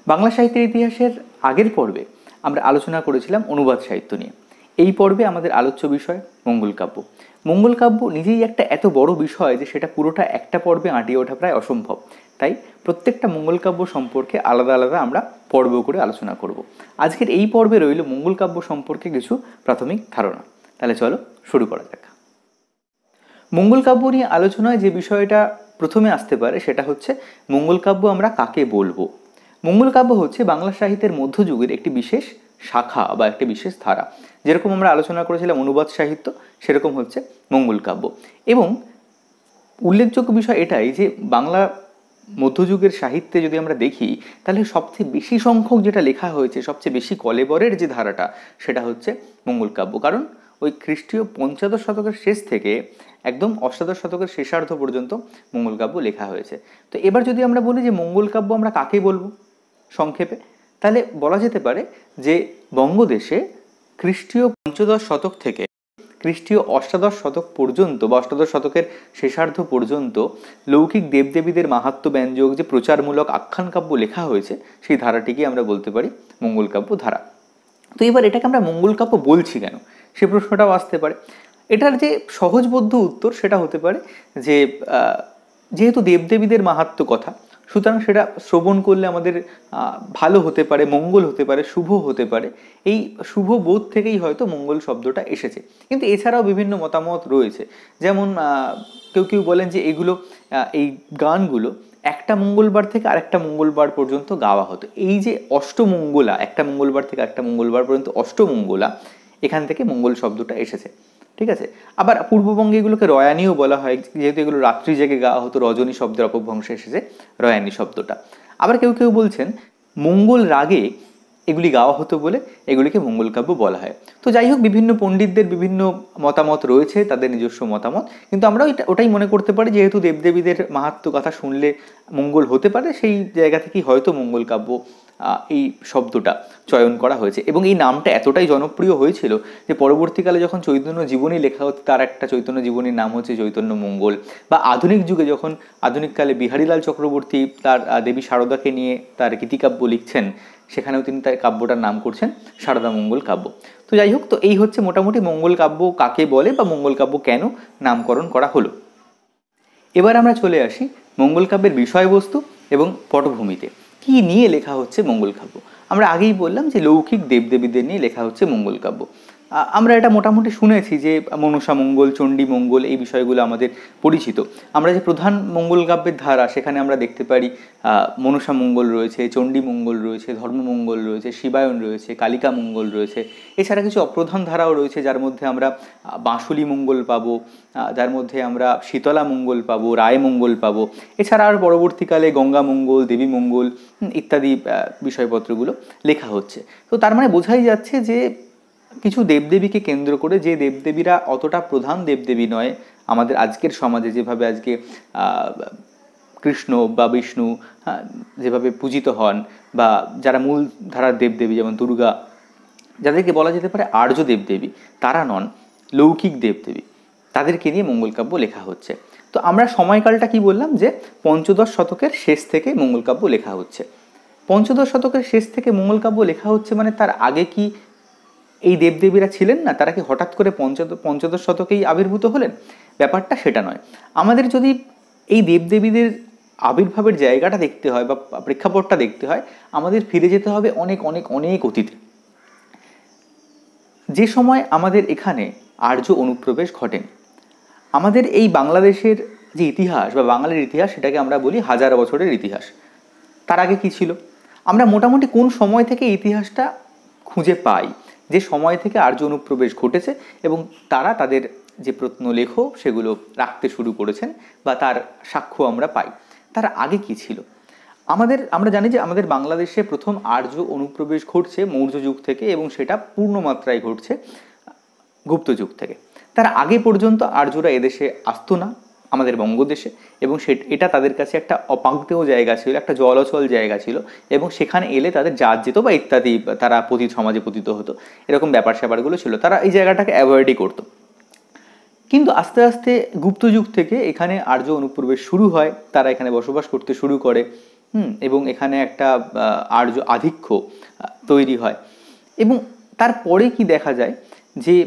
বাংলা সাহিত্যের ইতিহাসের আগের পর্বে আমরা আলোচনা করেছিলাম অনুবাদ সাহিত্য নিয়ে। এই পর্বে আমাদের আলোচ্য বিষয় মঙ্গল কাব্য। মঙ্গল কাব্য নিজেই একটা এত বড় বিষয় যে সেটা পুরোটা একটা পর্বে আঁটিয়ে ওঠা প্রায় অসম্ভব। তাই প্রত্যেকটা মঙ্গল কাব্য সম্পর্কে আলাদা আলাদা আমরা পর্ব করে আলোচনা করব। আজকের এই পর্বে রইল মঙ্গল কাব্য সম্পর্কে কিছু প্রাথমিক ধারণা। তাহলে চলো শুরু করা যাক। মঙ্গল কাব্য নিয়ে আলোচনায় যে বিষয়টা প্রথমে আসতে পারে সেটা হচ্ছে মঙ্গল কাব্য আমরা কাকে বলবো। মঙ্গল কাব্য হচ্ছে বাংলা সাহিত্যের মধ্যযুগের একটি বিশেষ শাখা বা একটি বিশেষ ধারা। যেরকম আমরা আলোচনা করেছিলাম অনুবাদ সাহিত্য, সেরকম হচ্ছে মঙ্গল কাব্য। এবং উল্লেখযোগ্য বিষয় এটাই যে বাংলা মধ্যযুগের সাহিত্যে যদি আমরা দেখি তাহলে সবচেয়ে বেশি সংখ্যক যেটা লেখা হয়েছে, সবচেয়ে বেশি কলেবরের যে ধারাটা, সেটা হচ্ছে মঙ্গল কাব্য। কারণ ওই খ্রিস্টীয় পঞ্চদশ শতকের শেষ থেকে একদম অষ্টাদশ শতকের শেষার্ধ পর্যন্ত মঙ্গল কাব্য লেখা হয়েছে। তো এবার যদি আমরা বলি যে মঙ্গল কাব্য আমরা কাকে বলবো সংক্ষেপে, তাহলে বলা যেতে পারে যে বঙ্গদেশে খ্রিস্টীয় পঞ্চদশ শতক থেকে খ্রিস্টীয় অষ্টাদশ শতক পর্যন্ত বা অষ্টাদশ শতকের শেষার্ধ পর্যন্ত লৌকিক দেবদেবীদের মাহাত্ম্য ব্যঞ্জক যে প্রচারমূলক আখ্যান কাব্য লেখা হয়েছে, সেই ধারাটিকে আমরা বলতে পারি মঙ্গল কাব্য ধারা। তো এবার এটাকে আমরা মঙ্গল কাব্য বলছি কেন, সে প্রশ্নটাও আসতে পারে। এটার যে সহজবোধ্য উত্তর সেটা হতে পারে যে যেহেতু দেবদেবীদের মাহাত্ম্য কথা, সুতরাং সেটা শ্রবণ করলে আমাদের ভালো হতে পারে, মঙ্গল হতে পারে, শুভ হতে পারে। এই শুভ বোধ থেকেই হয়তো মঙ্গল শব্দটা এসেছে। কিন্তু এছাড়াও বিভিন্ন মতামত রয়েছে। যেমন কেউ কেউ বলেন যে এগুলো এই গানগুলো একটা মঙ্গলবার থেকে আরেকটা মঙ্গলবার পর্যন্ত গাওয়া হতো। এই যে অষ্টমঙ্গলা, একটা মঙ্গলবার থেকে একটা মঙ্গলবার পর্যন্ত অষ্টমঙ্গলা, এখান থেকে মঙ্গল শব্দটা এসেছে। ঠিক আছে। আবার পূর্ববঙ্গে এগুলোকে রয়ানিও বলা হয়, যেহেতু এগুলো রাত্রি জেগে গাওয়া হতো, রজনী শব্দের অপভ্রংশে এসেছে রয়ানি শব্দটা। আবার কেউ কেউ বলছেন মঙ্গল রাগে এগুলি গাওয়া হতো বলে এগুলিকে মঙ্গল কাব্য বলা হয়। তো যাই হোক, বিভিন্ন পণ্ডিতদের বিভিন্ন মতামত রয়েছে, তাদের নিজস্ব মতামত। কিন্তু আমরা ওটাই মনে করতে পারি যেহেতু দেবদেবীদের মাহাত্ম্য কথা শুনলে মঙ্গল হতে পারে, সেই জায়গা থেকেই হয়তো মঙ্গল কাব্য এই শব্দটা চয়ন করা হয়েছে। এবং এই নামটা এতটাই জনপ্রিয় হয়েছিল যে পরবর্তীকালে যখন চৈতন্য জীবনী লেখা হতো, তার একটা চৈতন্য জীবনীর নাম হচ্ছে চৈতন্য মঙ্গল। বা আধুনিক যুগে যখন আধুনিককালে বিহারীলাল চক্রবর্তী তার দেবী শারদাকে নিয়ে তার গীতিকাব্য লিখছেন, সেখানেও তিনি তার কাব্যটার নাম করছেন সারদা মঙ্গল কাব্য। তো যাই হোক, তো এই হচ্ছে মোটামুটি মঙ্গল কাব্য কাকে বলে বা মঙ্গল কাব্য কেন নামকরণ করা হলো। এবার আমরা চলে আসি মঙ্গল কাব্যের বিষয়বস্তু এবং পটভূমিতে। কি নিয়ে লেখা হচ্ছে মঙ্গল কাব্য? আমরা আগেই বললাম যে লৌকিক দেবদেবীদের নিয়ে লেখা হচ্ছে মঙ্গল কাব্য। আমরা এটা মোটামুটি শুনেছি যে মনসা মঙ্গল, চণ্ডী মঙ্গল, এই বিষয়গুলো আমাদের পরিচিত। আমরা যে প্রধান মঙ্গল কাব্যের ধারা, সেখানে আমরা দেখতে পারি মনসা মঙ্গল রয়েছে, চণ্ডী মঙ্গল রয়েছে, ধর্মমঙ্গল রয়েছে, শিবায়ন রয়েছে, কালিকা মঙ্গল রয়েছে। এছাড়া কিছু অপ্রধান ধারাও রয়েছে, যার মধ্যে আমরা বাঁশুলি মঙ্গল পাবো, যার মধ্যে আমরা শীতলা মঙ্গল পাবো, রায় মঙ্গল পাবো। এছাড়া আর পরবর্তীকালে গঙ্গা মঙ্গল, দেবী মঙ্গল ইত্যাদি বিষয়পত্রগুলো লেখা হচ্ছে। তো তার মানে বোঝাই যাচ্ছে যে কিছু দেবদেবীকে কেন্দ্র করে, যে দেবদেবীরা অতটা প্রধান দেবদেবী নয় আমাদের আজকের সমাজে, যেভাবে আজকে কৃষ্ণ বা বিষ্ণু যেভাবে পূজিত হন, বা যারা মূল ধারার দেবদেবী যেমন দুর্গা, যাদেরকে বলা যেতে পারে আর্য দেবদেবী, তারা নন, লৌকিক দেবদেবী, তাদেরকে নিয়ে মঙ্গল কাব্য লেখা হচ্ছে। তো আমরা সময়কালটা কি বললাম যে পঞ্চদশ শতকের শেষ থেকে মঙ্গল কাব্য লেখা হচ্ছে। পঞ্চদশ শতকের শেষ থেকে মঙ্গল কাব্য লেখা হচ্ছে মানে তার আগে কি এই দেবদেবীরা ছিলেন না? তারা কি হঠাৎ করে পঞ্চদশ শতকেই আবির্ভূত হলেন? ব্যাপারটা সেটা নয়। আমাদের যদি এই দেবদেবীদের আবির্ভাবের জায়গাটা দেখতে হয় বা প্রেক্ষাপটটা দেখতে হয়, আমাদের ফিরে যেতে হবে অনেক অনেক অনেক অতীতে। যে সময় আমাদের এখানে আর্য অনুপ্রবেশ ঘটেন। আমাদের এই বাংলাদেশের যে ইতিহাস বা বাঙালির ইতিহাস, সেটাকে আমরা বলি হাজার বছরের ইতিহাস। তার আগে কি ছিল? আমরা মোটামুটি কোন সময় থেকে ইতিহাসটা খুঁজে পাই, যে সময় থেকে আর্য অনুপ্রবেশ ঘটেছে এবং তারা তাদের যে প্রত্নলেখ সেগুলো রাখতে শুরু করেছেন বা তার সাক্ষ্য আমরা পাই। তার আগে কি ছিল? আমরা জানি যে আমাদের বাংলাদেশে প্রথম আর্য অনুপ্রবেশ ঘটছে মৌর্য যুগ থেকে, এবং সেটা পূর্ণমাত্রায় ঘটছে গুপ্ত যুগ থেকে। তার আগে পর্যন্ত আর্যরা এদেশে আসতো না, আমাদের বঙ্গদেশে, এবং এটা তাদের কাছে একটা অপাঙ্ক্তেয় জায়গা ছিল, একটা জলচল জায়গা ছিল, এবং সেখানে এলে তাদের জাত যেত বা ইত্যাদি, তারা সমাজে পতিত হতো, এরকম ব্যাপার স্যাপারগুলো ছিল। তারা এই জায়গাটাকে অ্যাভয়েডই করতো। কিন্তু আস্তে আস্তে গুপ্ত যুগ থেকে এখানে আর্য অনুপ্রবেশ শুরু হয়, তারা এখানে বসবাস করতে শুরু করে। এবং এখানে একটা আর্য আধিক্য তৈরি হয়। এবং তারপরে কি দেখা যায় যে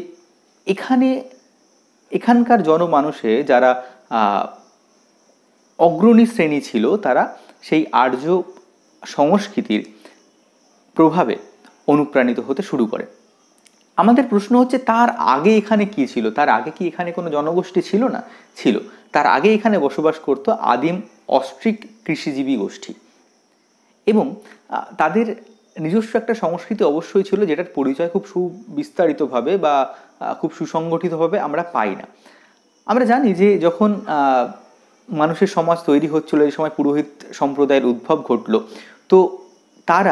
এখানকার জনমানুষে যারা অগ্রণী শ্রেণী ছিল, তারা সেই আর্য সংস্কৃতির প্রভাবে অনুপ্রাণিত হতে শুরু করে। আমাদের প্রশ্ন হচ্ছে, তার আগে এখানে কি ছিল? তার আগে কি এখানে কোনো জনগোষ্ঠী ছিল না? ছিল। তার আগে এখানে বসবাস করত আদিম অস্ট্রিক কৃষিজীবী গোষ্ঠী, এবং তাদের নিজস্ব একটা সংস্কৃতি অবশ্যই ছিল, যেটার পরিচয় খুব সুবিস্তারিতভাবে বা খুব সুসংগঠিতভাবে আমরা পাই না। আমরা জানি যে যখন মানুষের সমাজ তৈরি হচ্ছিল, এই সময় পুরোহিত সম্প্রদায়ের উদ্ভব ঘটল, তো তারা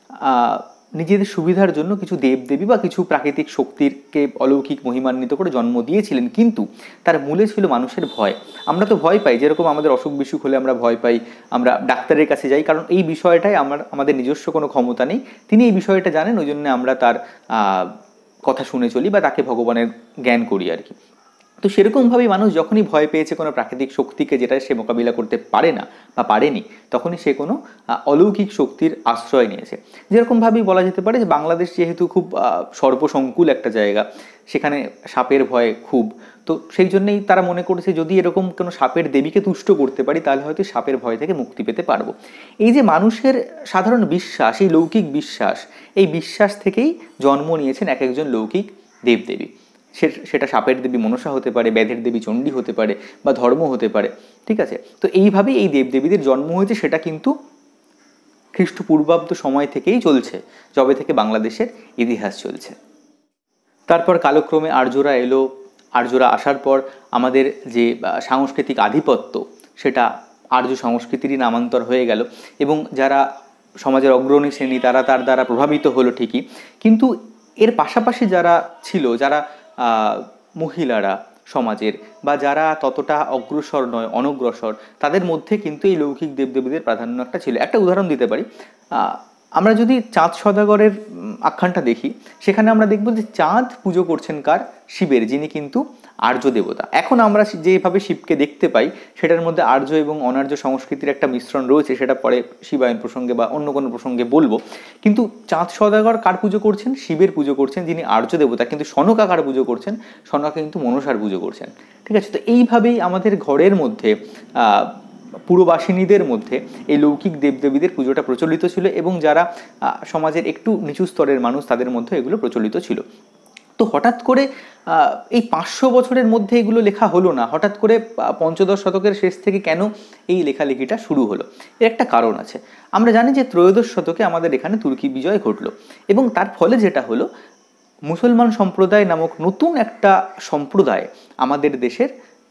নিজেদের সুবিধার জন্য কিছু দেবদেবী বা কিছু প্রাকৃতিক শক্তিকে অলৌকিক মহিমান্বিত করে জন্ম দিয়েছিলেন, কিন্তু তার মূলে ছিল মানুষের ভয়। আমরা তো ভয় পাই, যেরকম আমাদের অসুখ বিসুখ হলে আমরা ভয় পাই, আমরা ডাক্তারের কাছে যাই, কারণ এই বিষয়টাই আমাদের নিজস্ব কোনো ক্ষমতা নেই, তিনি এই বিষয়টা জানেন, ওই জন্য আমরা তার কথা শুনে চলি বা তাকে ভগবানের জ্ঞান করি আর কি। তো সেরকমভাবেই মানুষ যখনই ভয় পেয়েছে কোনো প্রাকৃতিক শক্তিকে, যেটা সে মোকাবিলা করতে পারে না বা পারেনি, তখনই সে কোনো অলৌকিক শক্তির আশ্রয় নিয়েছে। যেরকমভাবেই বলা যেতে পারে যে বাংলাদেশ যেহেতু খুব সর্বসংকুল একটা জায়গা, সেখানে সাপের ভয় খুব, তো সেই জন্যেই তারা মনে করেছে যদি এরকম কোনো সাপের দেবীকে তুষ্ট করতে পারি, তাহলে হয়তো সাপের ভয় থেকে মুক্তি পেতে পারবো। এই যে মানুষের সাধারণ বিশ্বাস, এই লৌকিক বিশ্বাস, এই বিশ্বাস থেকেই জন্ম নিয়েছেন এক একজন লৌকিক দেবদেবী। সেটা সাপের দেবী মনসা হতে পারে, ব্যাধের দেবী চণ্ডী হতে পারে, বা ধর্ম হতে পারে, ঠিক আছে? তো এইভাবেই এই দেবদেবীদের জন্ম হয়েছে, সেটা কিন্তু খ্রিস্টপূর্বাব্দ সময় থেকেই চলছে, যবে থেকে বাংলাদেশের ইতিহাস চলছে। তারপর কালক্রমে আর্যরা এলো, আর্যরা আসার পর আমাদের যে সাংস্কৃতিক আধিপত্য, সেটা আর্য সংস্কৃতিরই নামান্তর হয়ে গেল, এবং যারা সমাজের অগ্রণী শ্রেণী তারা তার দ্বারা প্রভাবিত হলো ঠিকই, কিন্তু এর পাশাপাশি যারা ছিল, যারা মহিলারা সমাজের, বা যারা ততটা অগ্রসর নয়, অনগ্রসর, তাদের মধ্যে কিন্তু এই লৌকিক দেবদেবীদের প্রাধান্য একটা ছিল। একটা উদাহরণ দিতে পারি, আমরা যদি চাঁদ সদাগরের আখ্যানটা দেখি, সেখানে আমরা দেখব যে চাঁদ পুজো করছেন কার? শিবের, যিনি কিন্তু আর্য দেবতা। এখন আমরা যেভাবে শিবকে দেখতে পাই, সেটার মধ্যে আর্য এবং অনার্য সংস্কৃতির একটা মিশ্রণ রয়েছে, সেটা পরে শিবায়ন প্রসঙ্গে বা অন্য কোনো প্রসঙ্গে বলবো। কিন্তু চাঁদ সদাগর কার পুজো করছেন? শিবের পুজো করছেন, যিনি আর্য দেবতা। কিন্তু সনকা কার পুজো করছেন? সনকা কিন্তু মনসার পুজো করছেন, ঠিক আছে? তো এইভাবেই আমাদের ঘরের মধ্যে পুরবাসিনীদের মধ্যে এই লৌকিক দেবদেবীদের পুজোটা প্রচলিত ছিল, এবং যারা সমাজের একটু নিচু স্তরের মানুষ, তাদের মধ্যে এগুলো প্রচলিত ছিল। তো হঠাৎ করে এই 500 বছরের মধ্যে এগুলো লেখা হলো না, হঠাৎ করে পঞ্চদশ শতকের শেষ থেকে কেন এই লেখালেখিটা শুরু হলো? এর একটা কারণ আছে। আমরা জানি যে ত্রয়োদশ শতকে আমাদের এখানে তুর্কি বিজয় ঘটলো, এবং তার ফলে যেটা হলো, মুসলমান সম্প্রদায় নামক নতুন একটা সম্প্রদায় আমাদের দেশের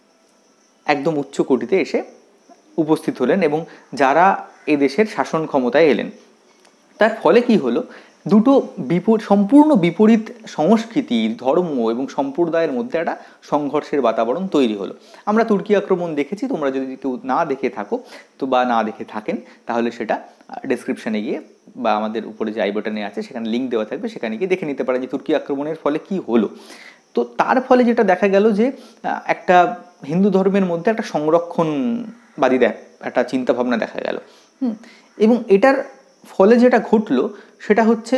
একদম উচ্চ কোটিতে এসে উপস্থিত হলেন, এবং যারা এদেশের শাসন ক্ষমতায় এলেন। তার ফলে কি হলো, দুটো সম্পূর্ণ বিপরীত সংস্কৃতি, ধর্ম এবং সম্প্রদায়ের মধ্যে একটা সংঘর্ষের বাতাবরণ তৈরি হলো। আমরা তুর্কি আক্রমণ দেখেছি, তোমরা যদি কেউ না দেখে থাকো তো বা না দেখে থাকেন, তাহলে সেটা ডেসক্রিপশানে গিয়ে বা আমাদের উপরে যে আই বাটনে আছে সেখানে লিঙ্ক দেওয়া থাকবে, সেখানে গিয়ে দেখে নিতে পারে যে তুর্কি আক্রমণের ফলে কি হলো। তো তার ফলে যেটা দেখা গেল যে একটা হিন্দু ধর্মের মধ্যে একটা সংরক্ষণবাদী একটা চিন্তাভাবনা দেখা গেল। এবং এটার ফলে যেটা ঘটলো সেটা হচ্ছে,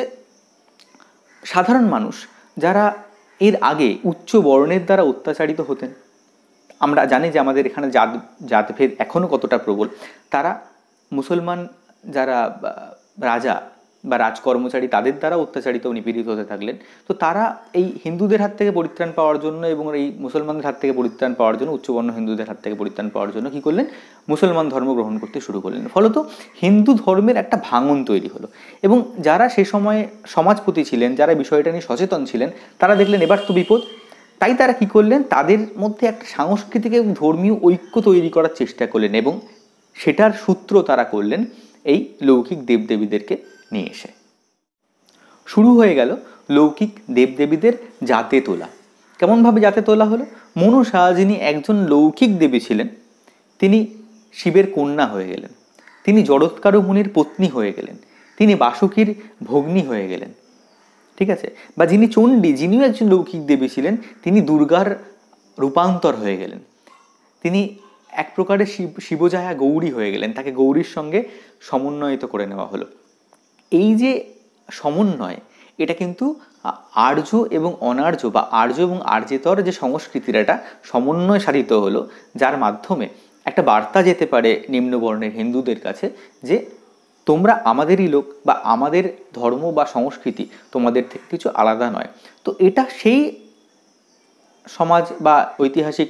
সাধারণ মানুষ যারা এর আগে উচ্চ বর্ণের দ্বারা অত্যাচারিত হতেন, আমরা জানি যে আমাদের এখানে জাতভেদ এখনও কতটা প্রবল, তারা মুসলমান যারা রাজা বা রাজকর্মচারী, তাদের দ্বারা অত্যাচারিত ও নিপীড়িত হতে থাকলেন। তো তারা এই হিন্দুদের হাত থেকে পরিত্রাণ পাওয়ার জন্য এবং এই মুসলমানদের হাত থেকে পরিত্রাণ পাওয়ার জন্য, উচ্চবর্ণ হিন্দুদের হাত থেকে পরিত্রাণ পাওয়ার জন্য কী করলেন? মুসলমান ধর্ম গ্রহণ করতে শুরু করলেন। ফলত হিন্দু ধর্মের একটা ভাঙন তৈরি হলো, এবং যারা সে সময় সমাজপতি ছিলেন, যারা বিষয়টা নিয়ে সচেতন ছিলেন, তারা দেখলেন এবার তো বিপদ। তাই তারা কী করলেন? তাদের মধ্যে একটা সাংস্কৃতিক এবং ধর্মীয় ঐক্য তৈরি করার চেষ্টা করলেন, এবং সেটার সূত্র তারা করলেন এই লৌকিক দেবদেবীদেরকে নিয়ে এসে। শুরু হয়ে গেল লৌকিক দেবদেবীদের জাতে তোলা। কেমনভাবে জাতে তোলা হলো? মনসা, যিনি একজন লৌকিক দেবী ছিলেন, তিনি শিবের কন্যা হয়ে গেলেন, তিনি জড়ৎকার মুনির পত্নী হয়ে গেলেন, তিনি বাসুকীর ভগ্নী হয়ে গেলেন, ঠিক আছে? বা যিনি চণ্ডী, যিনিও একজন লৌকিক দেবী ছিলেন, তিনি দুর্গার রূপান্তর হয়ে গেলেন। তিনি এক প্রকারের শিবজায়া গৌরী হয়ে গেলেন, তাকে গৌরীর সঙ্গে সমন্বয়িত করে নেওয়া হলো। এই যে সমন্বয়, এটা কিন্তু আর্য এবং অনার্য বা আর্য এবং আর্যেতর যে সংস্কৃতির একটা সমন্বয় সাধিত হলো, যার মাধ্যমে একটা বার্তা যেতে পারে নিম্নবর্ণের হিন্দুদের কাছে যে তোমরা আমাদেরই লোক বা আমাদের ধর্ম বা সংস্কৃতি তোমাদের থেকে কিছু আলাদা নয়। তো এটা সেই সমাজ বা ঐতিহাসিক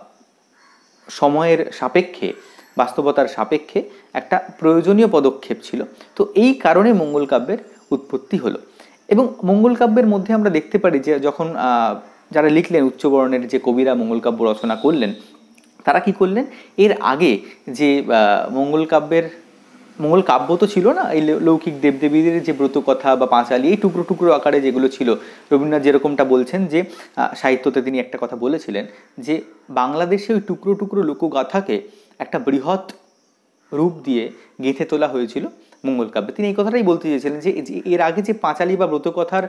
সময়ের সাপেক্ষে, বাস্তবতার সাপেক্ষে একটা প্রয়োজনীয় পদক্ষেপ ছিল। তো এই কারণে মঙ্গল কাব্যের উৎপত্তি হলো। এবং মঙ্গল কাব্যের মধ্যে আমরা দেখতে পারি যে যখন যারা লিখলেন উচ্চবর্ণের যে কবিরা মঙ্গল কাব্য রচনা করলেন, তারা কি করলেন, এর আগে যে মঙ্গল কাব্য তো ছিল না, এই লৌকিক দেবদেবীদের যে ব্রতকথা বা পাঁচালী, এই টুকরো টুকরো আকারে যেগুলো ছিল, রবীন্দ্রনাথ যেরকমটা বলছেন যে সাহিত্যতে তিনি একটা কথা বলেছিলেন যে বাংলাদেশে ওই টুকরো টুকরো লোকগাথাকে একটা বৃহৎ রূপ দিয়ে গেঁথে তোলা হয়েছিল মঙ্গল কাব্যে। তিনি এই কথাটাই বলতে চেয়েছিলেন যে এর আগে যে পাঁচালী বা ব্রতকথার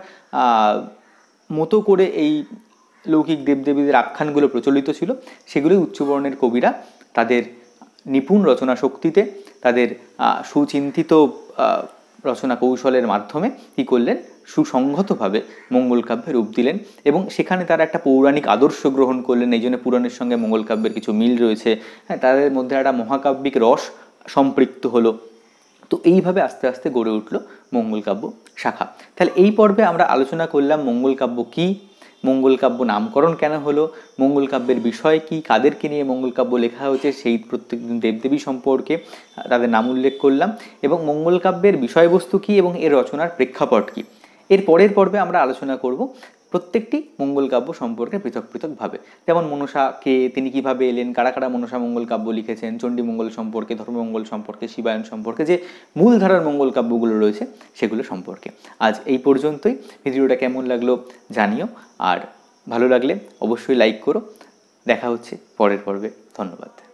মতো করে এই লৌকিক দেবদেবীদের আখ্যানগুলো প্রচলিত ছিল, সেগুলোই উচ্চবর্ণের কবিরা তাদের নিপুণ রচনা শক্তিতে, তাদের সুচিন্তিত রচনা কৌশলের মাধ্যমে কী করলেন, সুসংহতভাবে মঙ্গল কাব্যে রূপ দিলেন। এবং সেখানে তারা একটা পৌরাণিক আদর্শ গ্রহণ করলেন, এই জন্য পুরাণের সঙ্গে মঙ্গল কাব্যের কিছু মিল রয়েছে। হ্যাঁ, তাদের মধ্যে একটা মহাকাব্যিক রস সম্পৃক্ত হলো। তো এইভাবে আস্তে আস্তে গড়ে উঠল মঙ্গল কাব্য শাখা। তাহলে এই পর্বে আমরা আলোচনা করলাম মঙ্গল কাব্য কী, মঙ্গল কাব্য নামকরণ কেন হলো, মঙ্গল কাব্যের বিষয় কী, কাদেরকে নিয়ে মঙ্গল কাব্য লেখা হয়েছে সেই প্রত্যেকদিন দেবদেবী সম্পর্কে তাদের নাম উল্লেখ করলাম, এবং মঙ্গল কাব্যের বিষয়বস্তু কী এবং এর রচনার প্রেক্ষাপট কী। এর পরের পর্বে আমরা আলোচনা করব প্রত্যেকটি মঙ্গল কাব্য সম্পর্কে পৃথক পৃথকভাবে। যেমন মনসা কে, তিনি কিভাবে এলেন, কারা কারা মনসা মঙ্গল কাব্য লিখেছেন, চণ্ডীমঙ্গল সম্পর্কে, ধর্মমঙ্গল সম্পর্কে, শিবায়ন সম্পর্কে, যে মূলধারার মঙ্গল কাব্যগুলো রয়েছে সেগুলো সম্পর্কে। আজ এই পর্যন্তই। ভিডিওটা কেমন লাগলো জানিও, আর ভালো লাগলে অবশ্যই লাইক করো। দেখা হচ্ছে পরের পর্বে। ধন্যবাদ।